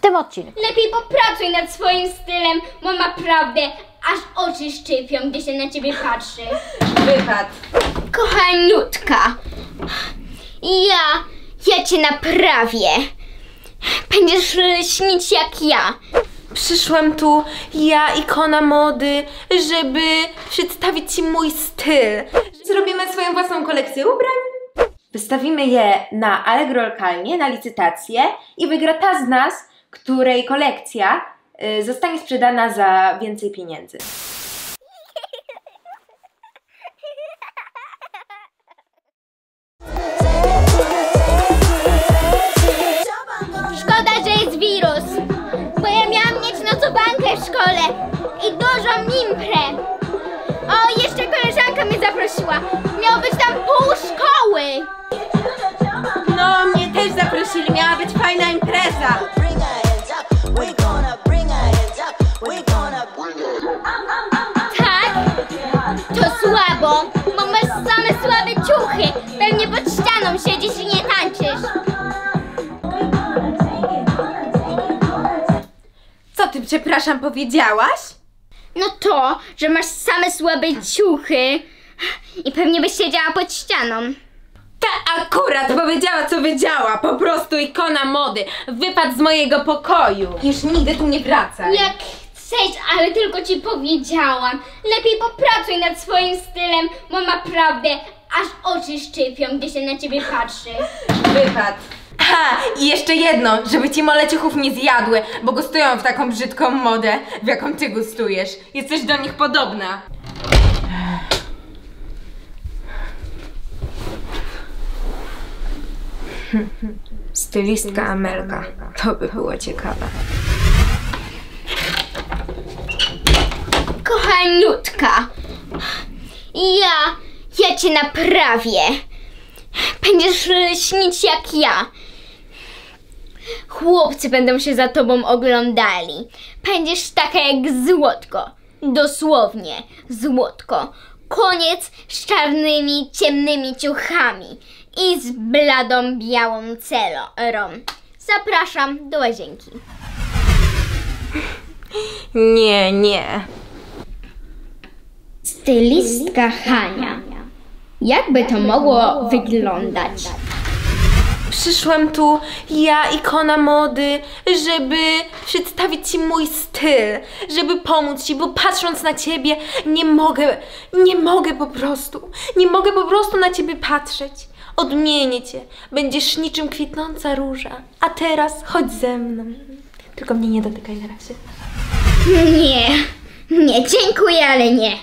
tym odcinku. Lepiej popracuj nad swoim stylem, bo naprawdę aż oczy szczypią, gdy się na ciebie patrzy. Wypad. Kochaniutka, ja cię naprawię. Będziesz śnić jak ja. Przyszłam tu, ja, ikona mody, żeby przedstawić ci mój styl. Zrobimy swoją własną kolekcję ubrań. Wystawimy je na Allegro lokalnie, na licytację i wygra ta z nas, której kolekcja zostanie sprzedana za więcej pieniędzy. Szkoda, że jest wirus, bo ja miałam mieć nocowankę w szkole i dużą imprę. O, jeszcze koleżanka mnie zaprosiła. Miało być tam pół szkoły. No, mnie też zaprosili, miała być fajna impreza. Tak? To słabo, bo masz same słabe ciuchy. Pewnie pod ścianą siedzisz i nie tańczysz. Co ty, przepraszam, powiedziałaś? No to, że masz same słabe ciuchy i pewnie byś siedziała pod ścianą. Ta akurat powiedziała, co wiedziała. Po prostu ikona mody. Wypad z mojego pokoju. Już nigdy tu nie wracaj. Jak chcesz, ale tylko ci powiedziałam. Lepiej popracuj nad swoim stylem, bo naprawdę aż oczy szczypią, gdy się na ciebie patrzy. Wypad. Aha, i jeszcze jedno, żeby ci moleciuchów nie zjadły, bo gustują w taką brzydką modę, w jaką ty gustujesz. Jesteś do nich podobna. Stylistka Amelka. To by było ciekawe. Kochaniutka, ja cię naprawię. Będziesz śnić jak ja. Chłopcy będą się za tobą oglądali. Będziesz taka jak złotko. Dosłownie złotko. Koniec z czarnymi, ciemnymi ciuchami i z bladą, białą celą. Zapraszam do łazienki. Nie. Stylistka Hania. Jakby to mogło wyglądać? Przyszłam tu, ja, ikona mody, żeby przedstawić ci mój styl, żeby pomóc ci, bo patrząc na ciebie nie mogę po prostu na ciebie patrzeć. Odmienię cię, będziesz niczym kwitnąca róża, a teraz chodź ze mną. Tylko mnie nie dotykaj na razie. Nie, dziękuję, ale nie.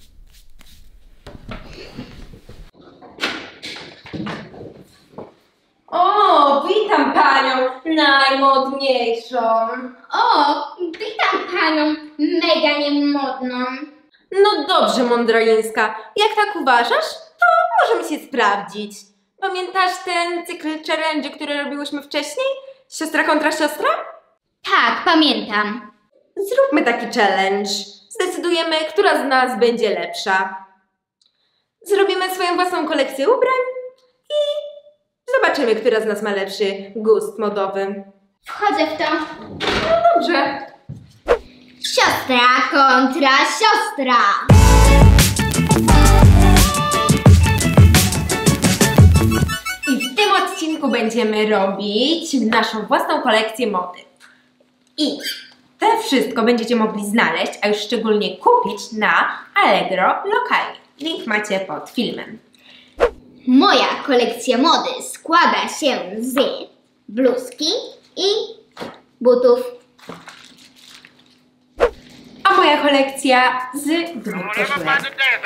O, witam panią najmodniejszą. O, witam panią mega niemodną. No dobrze, Mądralińska. Jak tak uważasz, to możemy się sprawdzić. Pamiętasz ten cykl challenge, który robiłyśmy wcześniej? Siostra kontra siostra? Tak, pamiętam. Zróbmy taki challenge. Zdecydujemy, która z nas będzie lepsza. Zrobimy swoją własną kolekcję ubrań i zobaczymy, która z nas ma lepszy gust modowy. Wchodzę w to. No dobrze. Siostra kontra siostra. I w tym odcinku będziemy robić naszą własną kolekcję mody. I to wszystko będziecie mogli znaleźć, a już szczególnie kupić na Allegro lokalnie. Link macie pod filmem. Moja kolekcja mody składa się z bluzki i butów. A moja kolekcja z dwóch koszulek.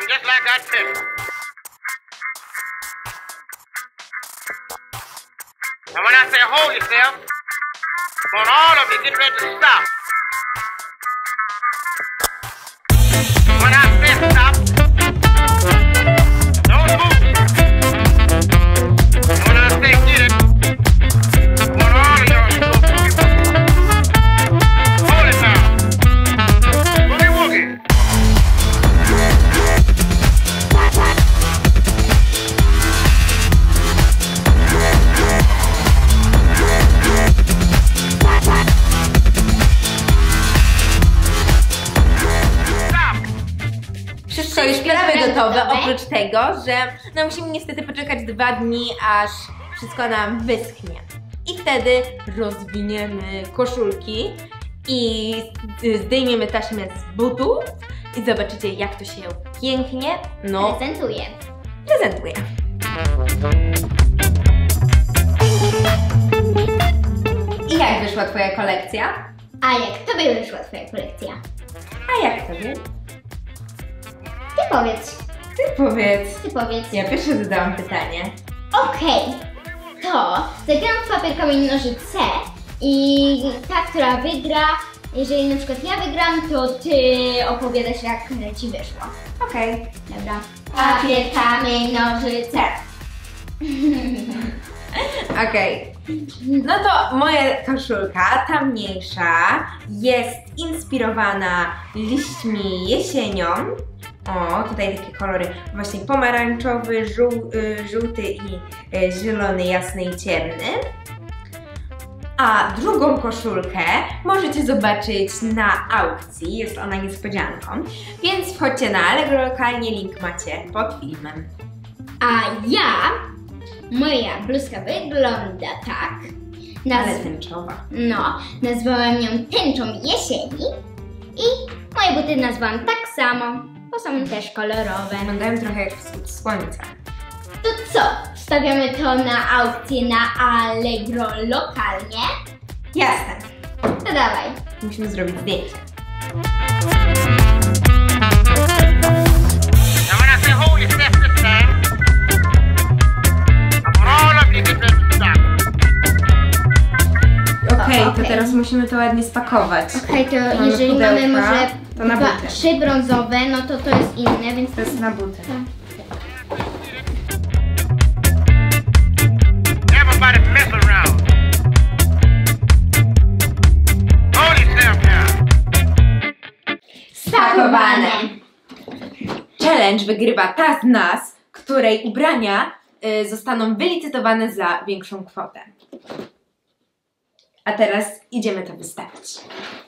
And when I say hold yourself, I want all of you get ready to stop. When I say stop, don't move. And when I say get it, I want all of y'all to go boogie. Hold it now. Boogie woogie. Wszystko już prawie gotowe, oprócz tego, że no musimy niestety poczekać 2 dni, aż wszystko nam wyschnie. I wtedy rozwiniemy koszulki i zdejmiemy taśmę z butów i zobaczycie, jak to się pięknie prezentuje. I jak wyszła Twoja kolekcja? A jak tobie wyszła twoja kolekcja? A jak Tobie? Ty powiedz. Ty powiedz. Ja pierwsze zadałam pytanie. Okej, to zagram w papier, kamień, nożyce i ta, która wygra, jeżeli na przykład ja wygram, to ty opowiadasz, jak ci wyszło. Okej. Dobra. Papier, kamień, nożyce. Okej. No to moja koszulka, ta mniejsza, jest inspirowana liśćmi jesienią. O, tutaj takie kolory właśnie pomarańczowy, żółty i zielony, jasny i ciemny. A drugą koszulkę możecie zobaczyć na aukcji, jest ona niespodzianką, więc wchodźcie na Allegro Lokalnie, link macie pod filmem. A moja bluzka wygląda tak. Ale tęczowa. No, nazwałam ją tęczą jesieni i moje buty nazwałam tak samo, bo są też kolorowe. Wyglądają trochę jak wschód słońca. To co? Wstawiamy to na aukcję na Allegro Lokalnie? Jasne. To dawaj. Musimy zrobić zdjęcie. Now when I say hold your step this time, I want all of you to get ready to start. Okej, to Okej. teraz musimy to ładnie spakować. Okej, to Mamy jeżeli pudełka, mamy może to na buty. 3 brązowe, no to jest inne, więc To jest na buty. Everybody mess around. Hold yourself now. spakowane. Challenge wygrywa ta z nas, której ubrania zostaną wylicytowane za większą kwotę. A teraz idziemy to wystawić.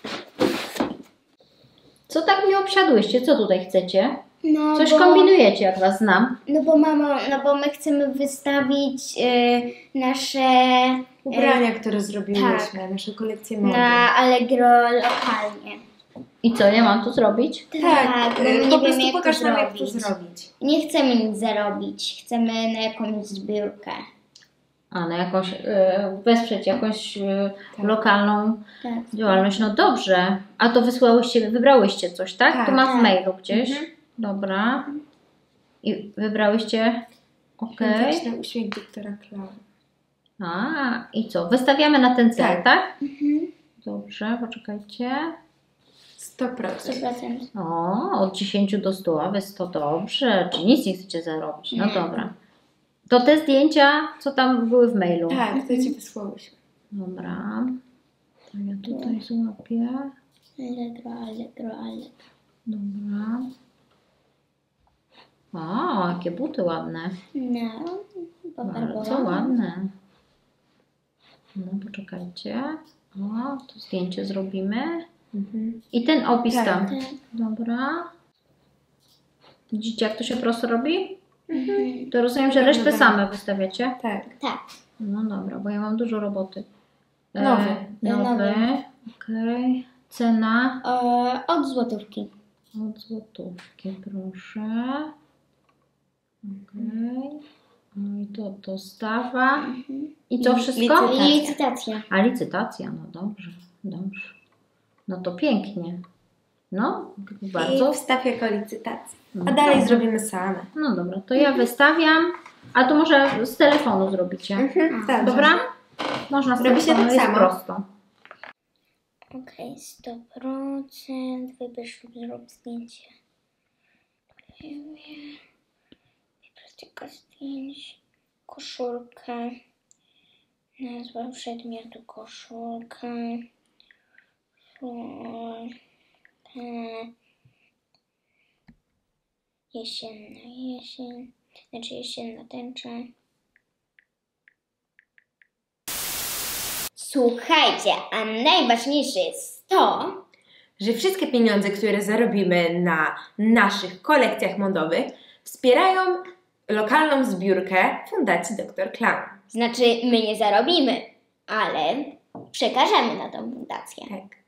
Co tak mnie obsiadłyście? Co tutaj chcecie? No, Coś kombinujecie, jak was znam. No bo mamo, no bo my chcemy wystawić nasze Ubrania, które zrobiłyśmy, tak. nasze kolekcje mody. na Allegro Lokalnie. I co, ja mam tu zrobić? Tak, bo my po nie prostu wiemy, jak pokaż to nam, jak to zrobić. zrobić. Nie chcemy nic zarobić, chcemy na jakąś zbiórkę. A, na jakąś, wesprzeć jakąś lokalną Tak. działalność. No dobrze. A to wybrałyście coś, tak? Tak. To mam Tak. w mailu gdzieś. Mhm. Dobra. I wybrałyście? Okej. Fantastyczny uśmiech doktora Klauna. A, i co? Wystawiamy na ten cel, Tak. tak? Dobrze, poczekajcie. 100%. 100%. O, od 10 do 100, a wy 100, dobrze. Czy nic nie chcecie zarobić? No Nie. dobra. To te zdjęcia, co tam były w mailu? Tak, to ci wysłałyśmy. Dobra. To ja tutaj złapię. Allegro. Dobra. O, jakie buty ładne. No, Bardzo ładne. No, poczekajcie. O, to zdjęcie zrobimy. I ten opis Tak. tam. Tak. Dobra. Widzicie, jak to się prosto robi? Mhm. To rozumiem, że resztę same wystawiacie? Tak. Tak. No dobra, bo ja mam dużo roboty. Nowy. Nowy. Okej. Cena Od złotówki. od złotówki, proszę. Okej. No i to dostawa. I co wszystko? Licytacja. I licytacja. A licytacja, no dobrze, dobrze. No to pięknie. No, bardzo. I wstaw jako licytację. No A dalej dobrze. zrobimy same. No dobra, to ja wystawiam, a to może z telefonu zrobicie. Tak. Dobra? Można z Robi się telefonu, tak jest samo. prosto. Okej, 100%. Wybierz lub zrób zdjęcie. Wybierz tylko zdjęć. Koszulkę. Nazwa przedmiotu koszulka. Jesienna jesień. Znaczy jesienna tęcza. Słuchajcie, a najważniejsze jest to, że wszystkie pieniądze, które zarobimy na naszych kolekcjach modowych, wspierają lokalną zbiórkę Fundacji Dr. Clown. Znaczy, my nie zarobimy, ale przekażemy na tą fundację. Tak.